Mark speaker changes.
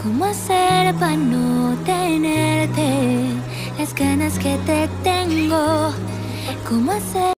Speaker 1: ¿Cómo hacer para no tenerte las ganas que te tengo? ¿Cómo hacer?